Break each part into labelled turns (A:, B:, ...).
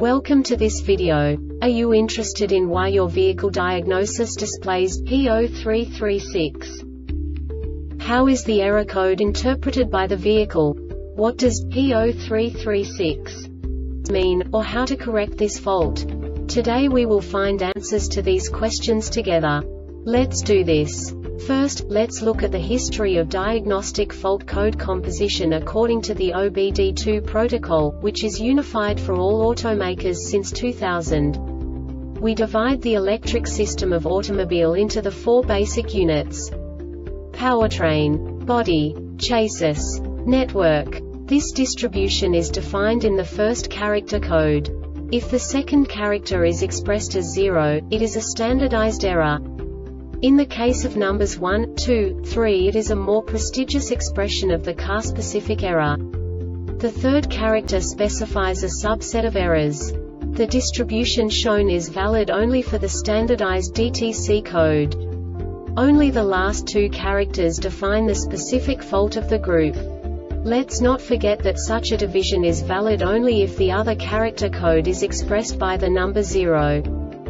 A: Welcome to this video. Are you interested in why your vehicle diagnosis displays P0336? How is the error code interpreted by the vehicle? What does P0336 mean, or how to correct this fault? Today we will find answers to these questions together. Let's do this. First, let's look at the history of diagnostic fault code composition according to the OBD2 protocol, which is unified for all automakers since 2000. We divide the electric system of automobile into the four basic units: powertrain, body, chassis, network. This distribution is defined in the first character code. If the second character is expressed as 0, it is a standardized error. In the case of numbers 1, 2, 3, it is a more prestigious expression of the car-specific error. The third character specifies a subset of errors. The distribution shown is valid only for the standardized DTC code. Only the last two characters define the specific fault of the group. Let's not forget that such a division is valid only if the other character code is expressed by the number 0.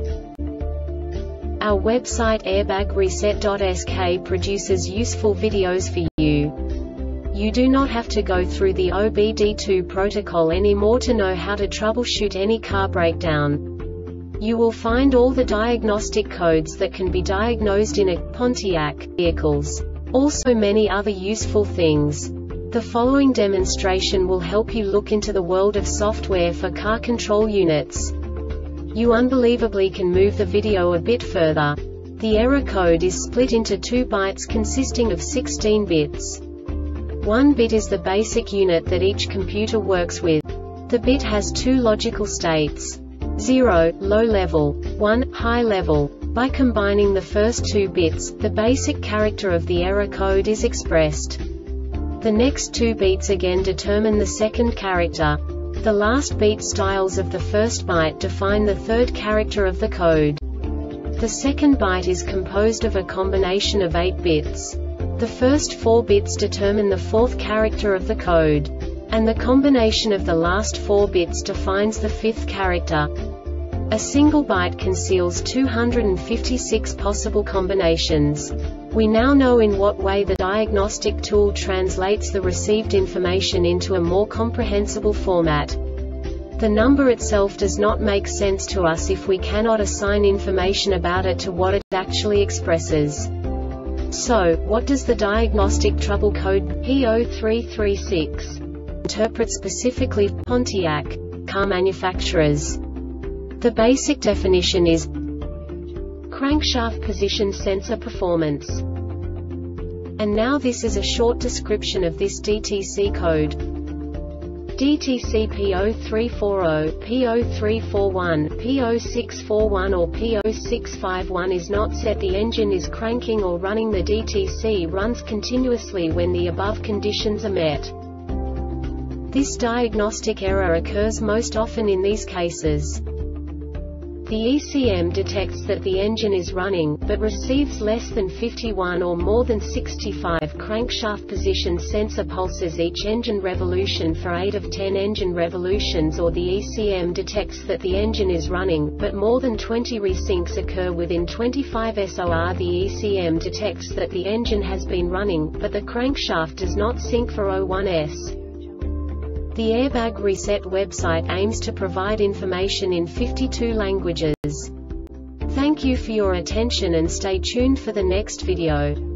A: Our website airbagreset.sk produces useful videos for you. You do not have to go through the OBD2 protocol anymore to know how to troubleshoot any car breakdown. You will find all the diagnostic codes that can be diagnosed in a Pontiac vehicles. Also many other useful things. The following demonstration will help you look into the world of software for car control units. You unbelievably can move the video a bit further. The error code is split into 2 bytes consisting of 16 bits. 1 bit is the basic unit that each computer works with. The bit has 2 logical states: 0, low level, 1, high level. By combining the first 2 bits, the basic character of the error code is expressed. The next 2 beats again determine the second character. The last beat styles of the first byte define the third character of the code. The second byte is composed of a combination of 8 bits. The first 4 bits determine the fourth character of the code. And the combination of the last 4 bits defines the fifth character. A single byte conceals 256 possible combinations. We now know in what way the diagnostic tool translates the received information into a more comprehensible format. The number itself does not make sense to us if we cannot assign information about it to what it actually expresses. So, what does the diagnostic trouble code P0336 interpret specifically for Pontiac car manufacturers? The basic definition is crankshaft position sensor performance. And now this is a short description of this DTC code. DTC P0340, P0341, P0641 or P0651 is not set. The engine is cranking or running. The DTC runs continuously when the above conditions are met. This diagnostic error occurs most often in these cases. The ECM detects that the engine is running, but receives less than 51 or more than 65 crankshaft position sensor pulses each engine revolution for 8 of 10 engine revolutions, or the ECM detects that the engine is running, but more than 20 resyncs occur within 25 SOR. The ECM detects that the engine has been running, but the crankshaft does not sync for 01S. The Airbag Reset website aims to provide information in 52 languages. Thank you for your attention and stay tuned for the next video.